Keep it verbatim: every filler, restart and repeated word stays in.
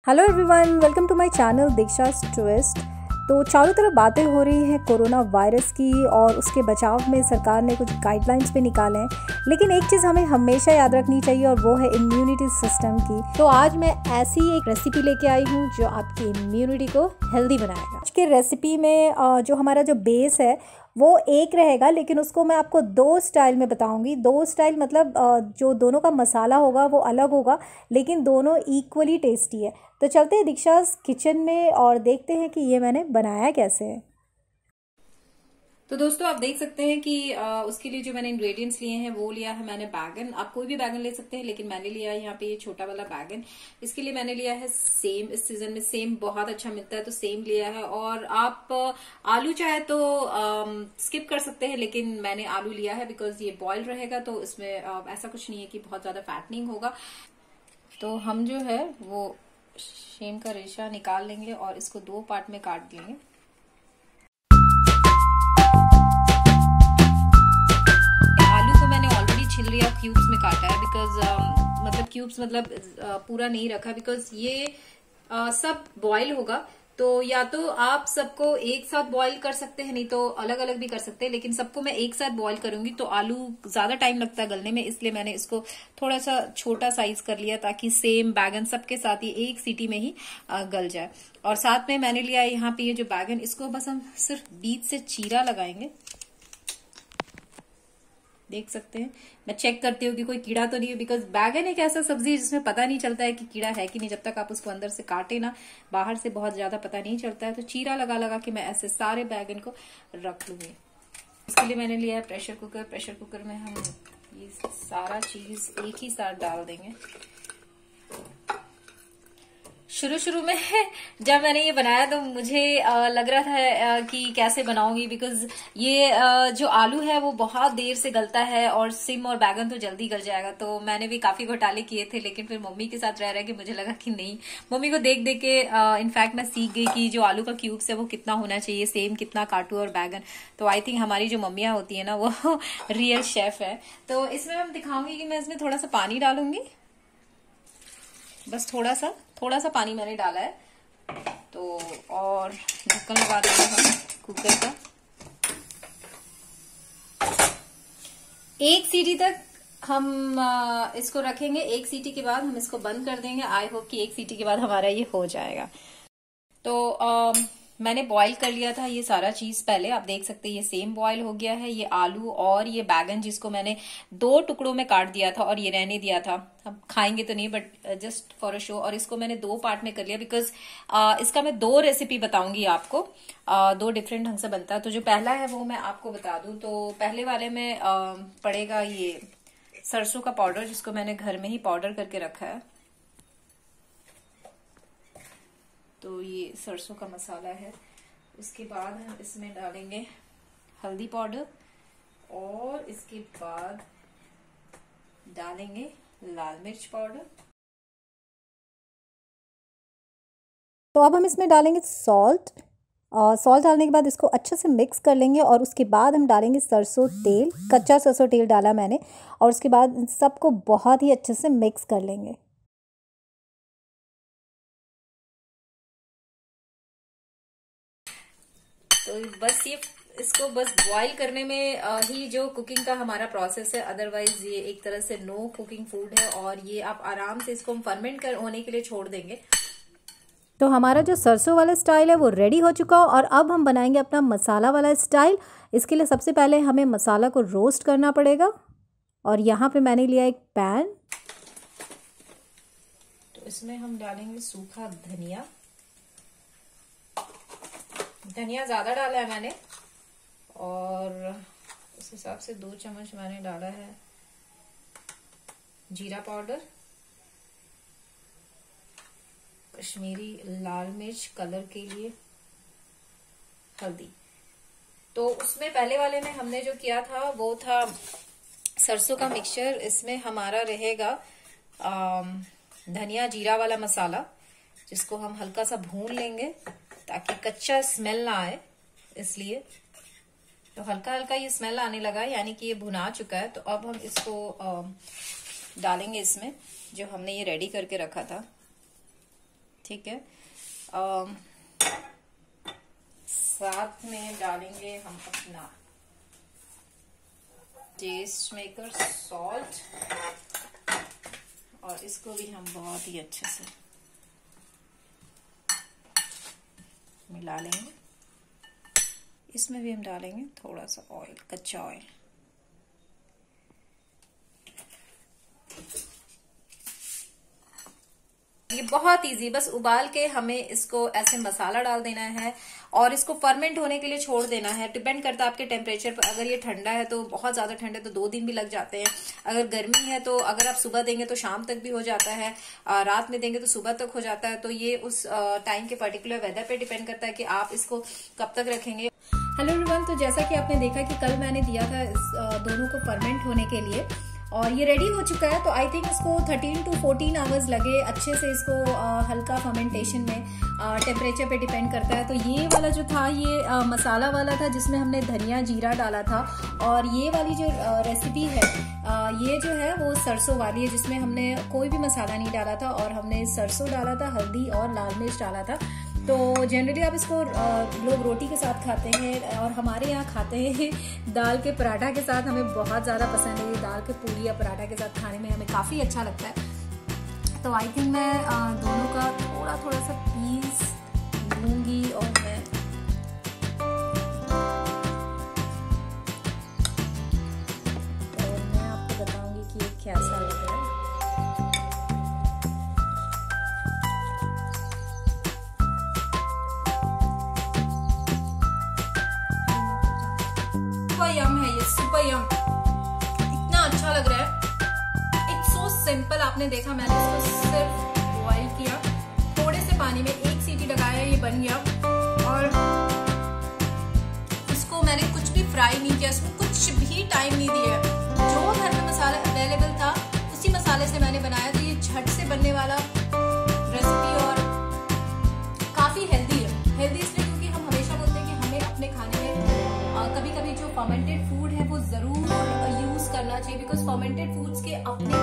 Hello everyone, welcome to my channel Diksha's twist. तो चारों तरफ बातें हो रही हैं कोरोना वायरस की और उसके बचाव में सरकार ने कुछ गाइडलाइंस भी निकाले हैं, लेकिन एक चीज़ हमें हमेशा याद रखनी चाहिए और वो है इम्यूनिटी सिस्टम की। तो आज मैं ऐसी एक रेसिपी लेके आई हूँ जो आपकी इम्यूनिटी को हेल्दी बनाएगा। आज की रेसिपी में जो हमारा जो बेस है वो एक रहेगा, लेकिन उसको मैं आपको दो स्टाइल में बताऊंगी। दो स्टाइल मतलब जो दोनों का मसाला होगा वो अलग होगा, लेकिन दोनों इक्वली टेस्टी है। तो चलते हैं दीक्षा's किचन में और देखते हैं कि ये मैंने बनाया कैसे है। तो दोस्तों आप देख सकते हैं कि आ, उसके लिए जो मैंने इंग्रेडिएंट्स लिए हैं वो लिया है मैंने बैगन। आप कोई भी बैगन ले सकते हैं, लेकिन मैंने लिया है यहाँ पे ये छोटा वाला बैगन। इसके लिए मैंने लिया है सेम। इस सीजन में सेम बहुत अच्छा मिलता है तो सेम लिया है। और आप आलू चाहे तो स्किप कर सकते हैं, लेकिन मैंने आलू लिया है बिकॉज ये बॉयल रहेगा तो इसमें आ, ऐसा कुछ नहीं है कि बहुत ज्यादा फैटनिंग होगा। तो हम जो है वो शेम का रेशा निकाल लेंगे और इसको दो पार्ट में काट देंगे। छिल लिया, क्यूब्स में काटा है बिकॉज uh, मतलब क्यूब्स मतलब uh, पूरा नहीं रखा बिकॉज ये uh, सब बॉईल होगा। तो या तो आप सबको एक साथ बॉईल कर सकते हैं, नहीं तो अलग अलग भी कर सकते हैं, लेकिन सबको मैं एक साथ बॉईल करूंगी तो आलू ज्यादा टाइम लगता है गलने में, इसलिए मैंने इसको थोड़ा सा छोटा साइज कर लिया ताकि सेम बैगन सबके साथ ही एक सीटी में ही uh, गल जाए। और साथ में मैंने लिया है यहाँ पे ये जो बैगन, इसको बस हम सिर्फ बीच से चीरा लगाएंगे। देख सकते हैं, मैं चेक करती हूँ कि कोई कीड़ा तो नहीं है बिकॉज बैगन एक ऐसा सब्जी है जिसमें पता नहीं चलता है कि कीड़ा है कि नहीं। जब तक आप उसको अंदर से काटे ना, बाहर से बहुत ज्यादा पता नहीं चलता है। तो चीरा लगा लगा के मैं ऐसे सारे बैगन को रख लूंगी। इसके लिए मैंने लिया है प्रेशर कुकर। प्रेशर कुकर में हम ये सारा चीज एक ही साथ डाल देंगे। शुरू शुरू में जब मैंने ये बनाया तो मुझे लग रहा था कि कैसे बनाऊंगी बिकॉज ये जो आलू है वो बहुत देर से गलता है और सिम और बैगन तो जल्दी गल जाएगा। तो मैंने भी काफी घोटाले किए थे, लेकिन फिर मम्मी के साथ रह रहे के मुझे लगा कि नहीं, मम्मी को देख देख के इनफैक्ट मैं सीख गई कि जो आलू का क्यूब्स है वो कितना होना चाहिए, सेम कितना काटू और बैगन। तो आई थिंक हमारी जो मम्मियां होती है ना वो रियल शेफ है। तो इसमें मैं दिखाऊंगी कि मैं इसमें थोड़ा सा पानी डालूंगी, बस थोड़ा सा थोड़ा सा पानी मैंने डाला है। तो और ढक्कन लगा देंगे हम कुकर का। एक सीटी तक हम इसको रखेंगे। एक सीटी के बाद हम इसको बंद कर देंगे। आई होप कि एक सीटी के बाद हमारा ये हो जाएगा। तो आ, मैंने बॉईल कर लिया था ये सारा चीज पहले। आप देख सकते हैं ये सेम बॉईल हो गया है। ये आलू और ये बैगन जिसको मैंने दो टुकड़ों में काट दिया था और ये रहने दिया था, हम खाएंगे तो नहीं but just for a show, और इसको मैंने दो पार्ट में कर लिया बिकॉज इसका मैं दो रेसिपी बताऊंगी आपको। आ, दो डिफरेंट ढंग से बनता है। तो जो पहला है वो मैं आपको बता दूं। तो पहले वाले में आ, पड़ेगा ये सरसों का पाउडर, जिसको मैंने घर में ही पाउडर करके रखा है। तो ये सरसों का मसाला है। उसके बाद हम इसमें डालेंगे हल्दी पाउडर और इसके बाद डालेंगे लाल मिर्च पाउडर। तो अब हम इसमें डालेंगे सॉल्ट। और सॉल्ट डालने के बाद इसको अच्छे से मिक्स कर लेंगे और उसके बाद हम डालेंगे सरसों तेल। कच्चा सरसों तेल डाला मैंने, और उसके बाद इन सबको बहुत ही अच्छे से मिक्स कर लेंगे। तो बस ये इसको बस बॉईल करने में ही जो कुकिंग का हमारा प्रोसेस है, अदरवाइज ये एक तरह से नो कुकिंग फूड है। और ये आप आराम से इसको हम फर्मेंट कर होने के लिए छोड़ देंगे। तो हमारा जो सरसों वाला स्टाइल है वो रेडी हो चुका। और अब हम बनाएंगे अपना मसाला वाला स्टाइल। इसके लिए सबसे पहले हमें मसाला को रोस्ट करना पड़ेगा। और यहाँ पे मैंने लिया एक पैन। तो इसमें हम डालेंगे सूखा धनिया। धनिया ज्यादा डाला है मैंने, और उस हिसाब से दो चम्मच मैंने डाला है जीरा पाउडर, कश्मीरी लाल मिर्च कलर के लिए, हल्दी। तो उसमें पहले वाले में हमने जो किया था वो था सरसों का मिक्सचर। इसमें हमारा रहेगा धनिया जीरा वाला मसाला, जिसको हम हल्का सा भून लेंगे ताकि कच्चा स्मेल ना आए, इसलिए। तो हल्का हल्का ये स्मेल आने लगा, यानी कि ये भुना चुका है। तो अब हम इसको डालेंगे इसमें, जो हमने ये रेडी करके रखा था। ठीक है। आ, साथ में डालेंगे हम अपना टेस्ट मेकर सॉल्ट, और इसको भी हम बहुत ही अच्छे से मिला लेंगे। इसमें भी हम डालेंगे थोड़ा सा ऑयल, कच्चा ऑयल। ये बहुत इजी, बस उबाल के हमें इसको ऐसे मसाला डाल देना है और इसको फर्मेंट होने के लिए छोड़ देना है। डिपेंड करता है आपके टेम्परेचर पर। अगर ये ठंडा है तो बहुत ज्यादा ठंडा है तो दो दिन भी लग जाते हैं। अगर गर्मी है तो अगर आप सुबह देंगे तो शाम तक भी हो जाता है, रात में देंगे तो सुबह तक हो जाता है। तो ये उस टाइम के पर्टिकुलर वेदर पे डिपेंड करता है कि आप इसको कब तक रखेंगे। हेलो एवरीवन, तो जैसा कि आपने देखा कि कल मैंने दिया था इस दोनों को फर्मेंट होने के लिए और ये रेडी हो चुका है। तो आई थिंक इसको थर्टीन टू फोर्टीन आवर्स लगे अच्छे से इसको आ, हल्का फर्मेंटेशन में। टेम्परेचर पे डिपेंड करता है। तो ये वाला जो था ये आ, मसाला वाला था जिसमें हमने धनिया जीरा डाला था, और ये वाली जो आ, रेसिपी है आ, ये जो है वो सरसों वाली है जिसमें हमने कोई भी मसाला नहीं डाला था और हमने सरसों डाला था, हल्दी और लाल मिर्च डाला था। तो जनरली आप इसको लोग रोटी के साथ खाते हैं और हमारे यहाँ खाते हैं दाल के पराठा के साथ। हमें बहुत ज़्यादा पसंद है ये दाल के पूरी या पराठा के साथ खाने में, हमें काफ़ी अच्छा लगता है। तो आई थिंक मैं दोनों का थोड़ा थोड़ा सा पीस लूँगी और मैं और मैं आपको बताऊँगी कि ये कैसा लग रहा है। यम है ये, सुपर यम, इतना अच्छा लग रहा है। It's so simple. आपने देखा मैंने इसको सिर्फ बॉईल किया थोड़े से पानी में, एक सीटी लगाया, ये बन गया। और इसको मैंने कुछ भी फ्राई नहीं किया, इसमें कुछ भी टाइम नहीं दिया। जो घर में मसाला अवेलेबल था उसी मसाले से मैंने बनाया। तो ये झट से बनने वाला रेसिपी और काफी हेल्दी है। हेल्दी इसलिए क्योंकि हम हमेशा बोलते हैं कि हमें अपने खाने में कभी कभी जो फर्मेंटेड फूड है वो जरूर यूज करना चाहिए, बिकॉज फर्मेंटेड फूड्स के अपने